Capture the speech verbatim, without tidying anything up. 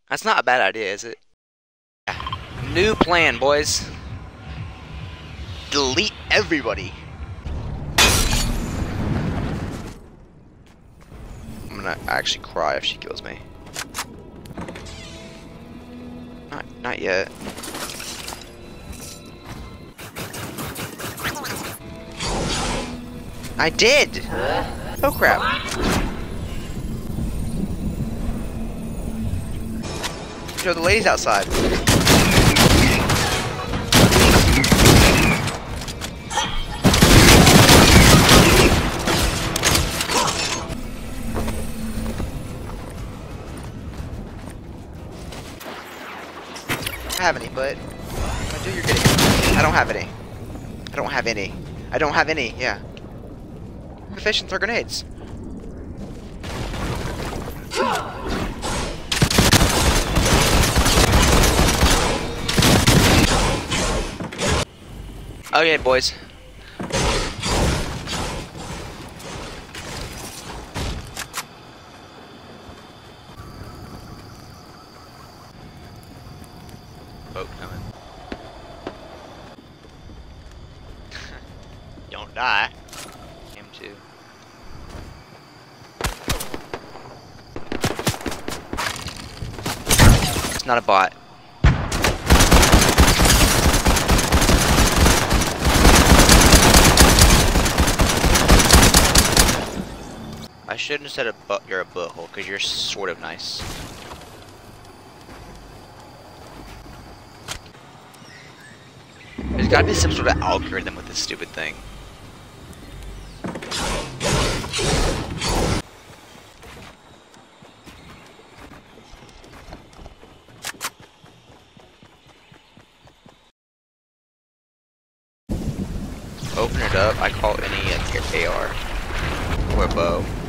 That's not a bad idea, is it? New plan, boys. Delete everybody. I'm gonna actually cry if she kills me. Not, not yet. I did! Oh crap. Yo, the lady's outside. I don't have any, but if I do, you're getting. I don't have any. I don't have any. I don't have any. Yeah. I'm fish and throw grenades. Okay, boys. Boat coming. Don't die. Him too. It's not a bot. I shouldn't have said a butt. You're a butthole because you're sort of nice. There's gotta be some sort of algorithm with this stupid thing. Open it up. I call any uh, A R or a bow.